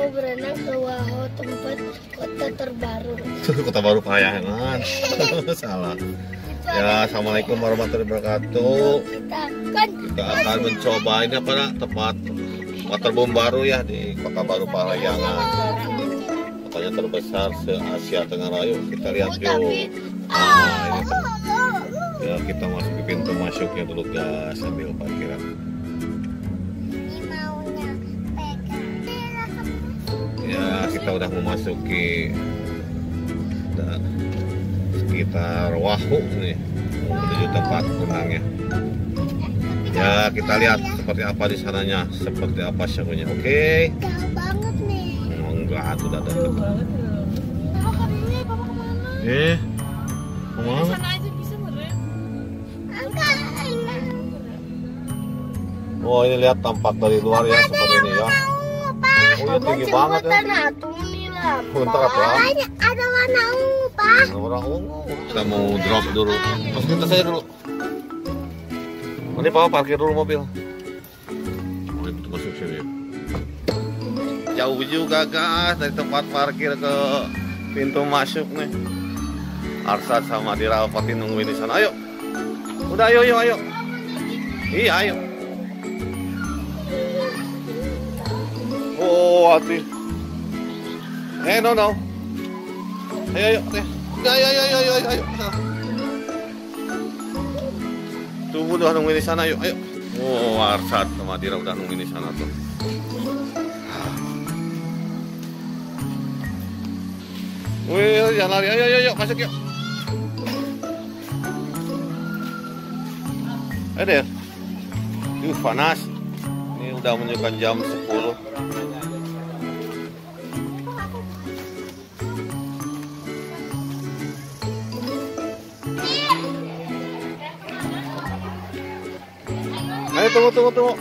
mau berenang ke Wahoo, tempat kota terbaru. Kota baru Parahyangan. Salah. Ya, assalamualaikum warahmatullahi wabarakatuh. Kita akan mencoba ini apa nak, tempat waterboom baru ya di kota baru Parahyangan. Kotanya terbesar se Asia Tenggara. Yuk kita lihat yuk. Nah, ini ya, kita masuk ke pintu masuknya dulu guys, sambil parkiran. Ya, kita udah memasuki sekitar Wahoo nih, menuju tempat renangnya. Ya, kita lihat seperti apa di sananya, seperti apa show-nya. Oke. Jauh banget nih. Enggak, tuh udah deket. Papa kemana? Kemana? Sana aja bisa meren. Oh, ini lihat tampak dari luar ya seperti ini ya. Oh, ya tinggi banget ya. Bentar apa? Ada warna ungu, Pak. Orang ungu. Kita mau drop dulu. Masukin tas aja dulu. Ini Papa parkir dulu mobil. Oh, itu masuk sini. Jauh juga guys dari tempat parkir ke pintu masuk nih. Arsad sama Dirapatin nungguin di sana. Ayo. Udah ayo. Iya, ayo. Oh, hati. No. Ayo. Ayo. Tunggu udah nungguin di sana, ayo. Oh, Arsad sama Dira udah nungguin di sana tuh. Wih, jangan lari. Ayo, masuk yuk. Ayo deh. Panas. Ini udah menunjukkan jam 10. Ayo tunggu.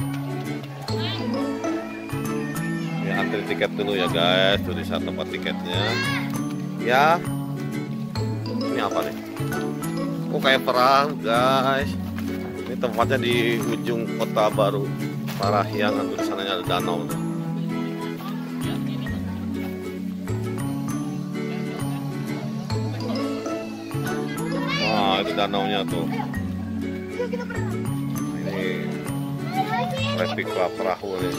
Ya, antri tiket dulu ya guys, tuh di saat tempat tiketnya. Ya. Ini apa nih? Oh, kayak perang guys. Ini tempatnya di ujung kota baru Parahyangan, tuh di sananya ada danau tuh. Wah, itu danaunya tuh. Ini replika perahu nih.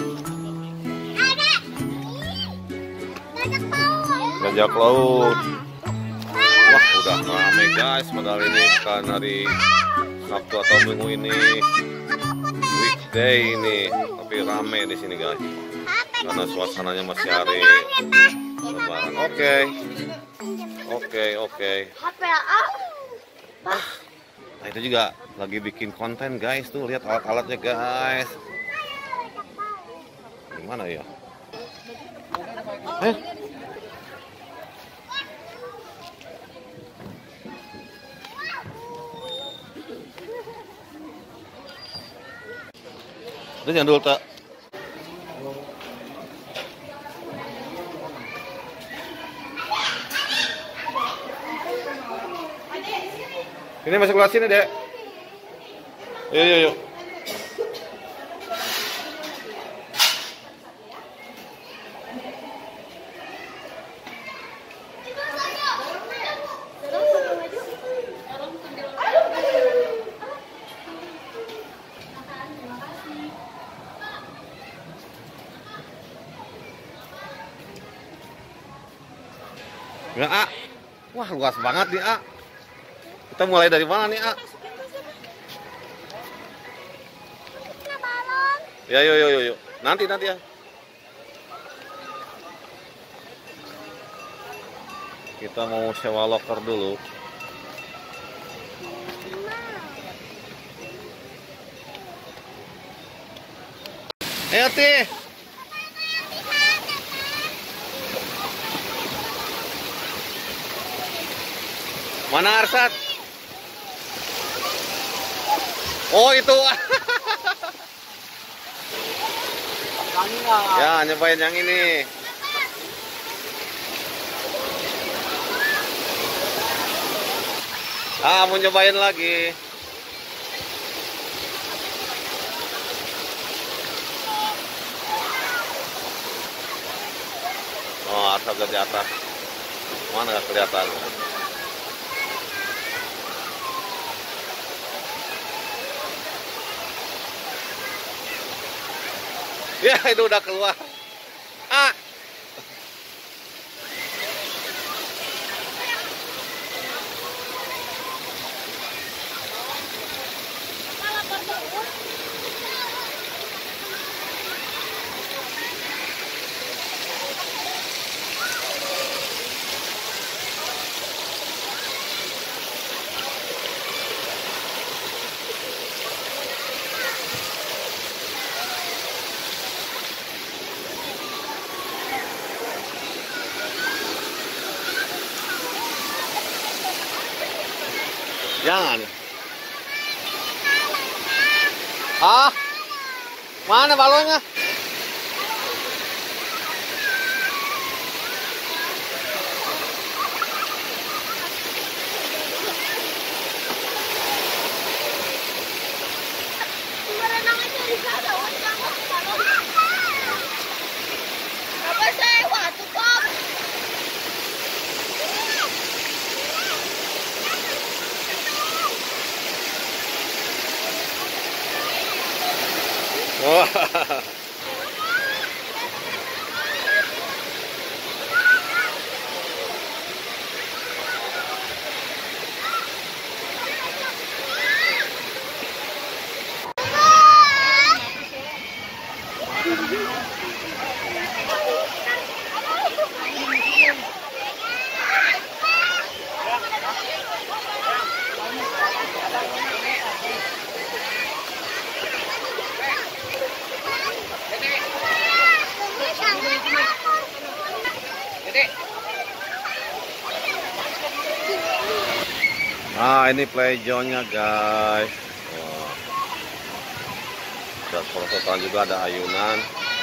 Bajak laut. Wah, udah ramai guys, padahal ini bukan hari Sabtu atau Minggu ini, weekday ini, tapi ramai di sini guys. Karena suasananya masih hari Lebaran. Oke. Nah, itu juga lagi bikin konten guys, tuh lihat alat-alatnya guys. Gimana ya? Udah jangan dulu tak. Ini masuk kelas sini dek. Yuk. Ya, A. Wah, luas banget nih, A. Kita mulai dari mana nih, A? Ya, yuk. Nanti ya. Kita mau sewa loker dulu. Ayo, Tih. Mana Arsad? Oh, itu. Ya, nyobain yang ini. Mau nyobain lagi. saja di atas. Mana nggak kelihatan? Ya itu udah keluar. Ah. Jangan. Ah, mana balonnya? Berenang aja di sana, jangan balon. Apa sewa tuh kok? Wah. Nah, ini play zone-nya, guys. Wah. Ada perosotan juga, ada ayunan.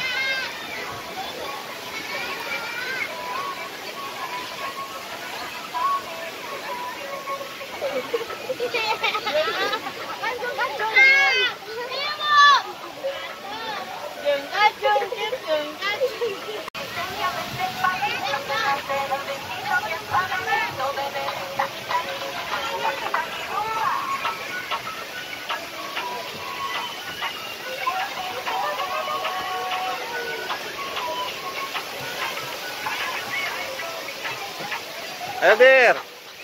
Ayo, Bir.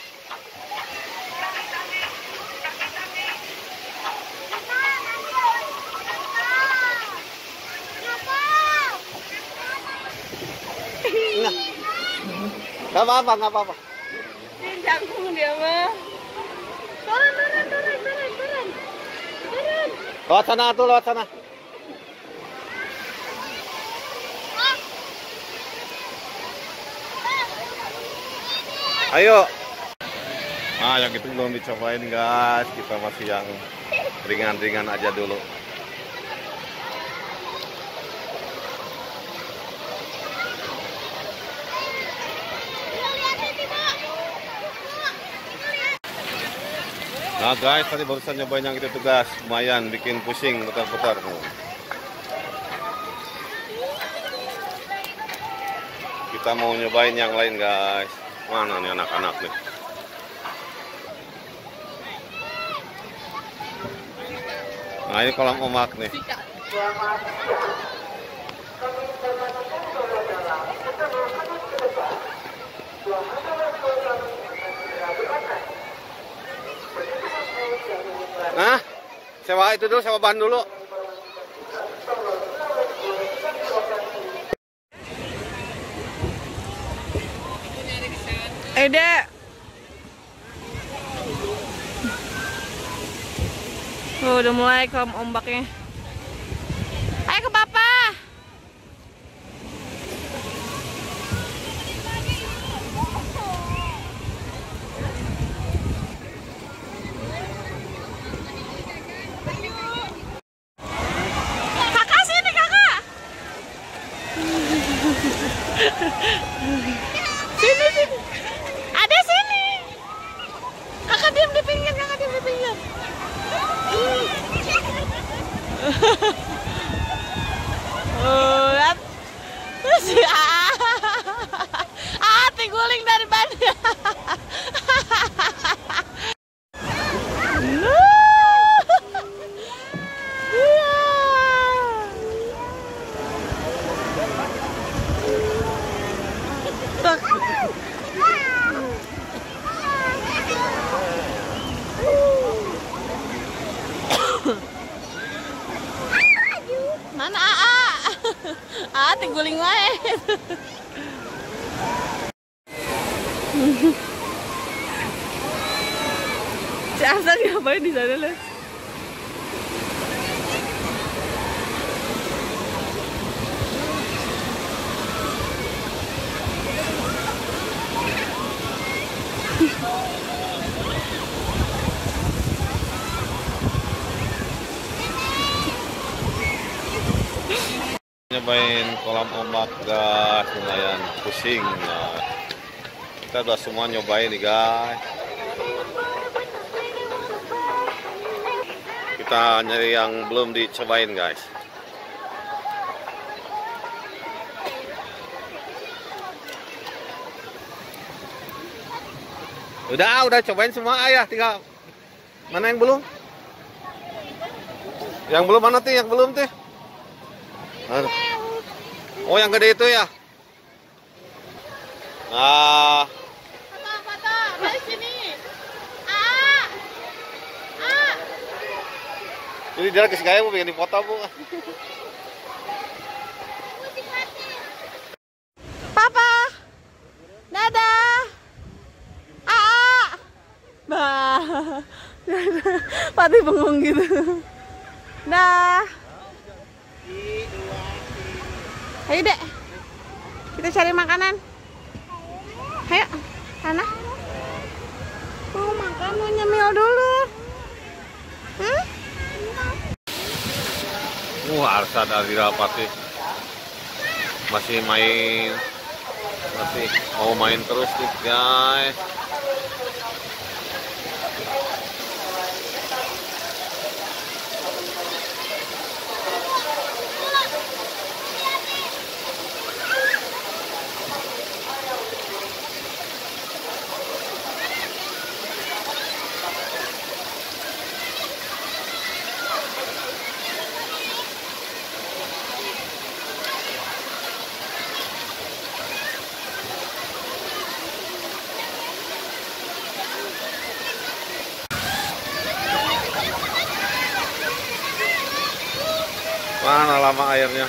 Nah. Gak apa-apa, gak apa-apa. Jangkung dia mah. Turun. Lewat sana tuh, lewat sana. Ayo. Nah, yang itu belum dicobain, guys. Kita masih yang ringan-ringan aja dulu. Nah, guys, tadi barusan nyobain yang itu tuh, guys. Lumayan bikin pusing putar-putar. Kita mau nyobain yang lain, guys. Mana nih anak-anak nih? Nah, ini kolam omak nih. Nah, sewa itu dulu, sewa ban dulu. Dek. Oh, udah mulai kolam ombaknya. Ayo ke papa. Kakak sini, kakak. Sini. Ada sini. Kakak diam di pinggir, Oh, lihat. Mana Aa? Aa tiguling wae. Si Ahsan ngapain di sana lah? Nyobain kolam ombak guys, lumayan pusing. Nah, kita udah semua nyobain nih guys. Kita nyari yang belum dicobain guys. Udah cobain semua ayah, tinggal mana yang belum? Yang belum mana tuh? Yang belum tuh? Oh yang gede itu ya? Nah. Foto, dari sini. Jadi dia ke segaya bu, pengen dipoto bu. Papa, dadah. Bah, Pati bengong gitu. Dah. Ayo dek, kita cari makanan. Ayo, sana. Oh makan, mau nyemil dulu. Arsa dari Pati masih main, masih mau main terus nih guys. Mana lama airnya?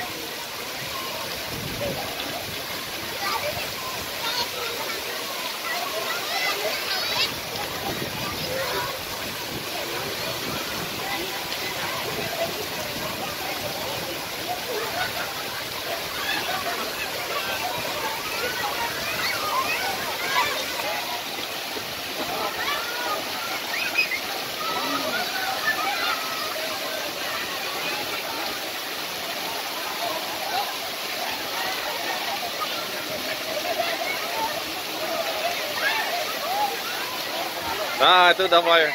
Nah itu udah mulai.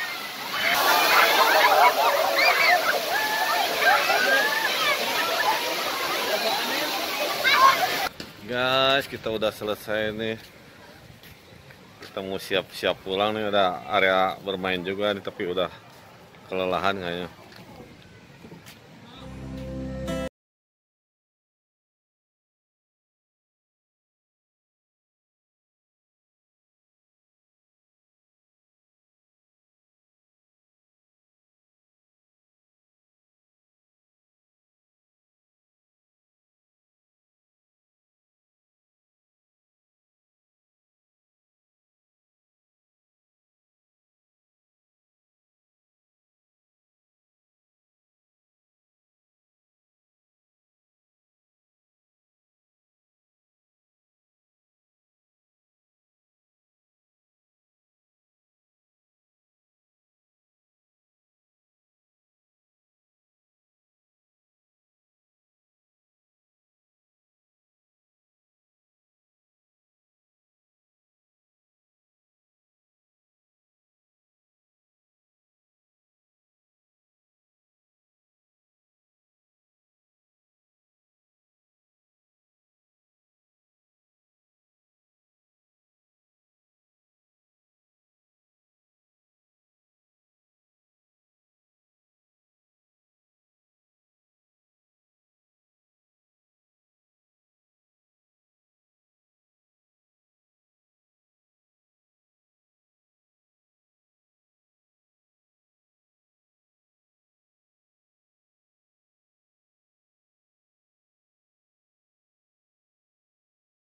Guys, kita udah selesai nih. Kita mau siap-siap pulang nih, udah area bermain juga nih, tapi udah kelelahan kayaknya.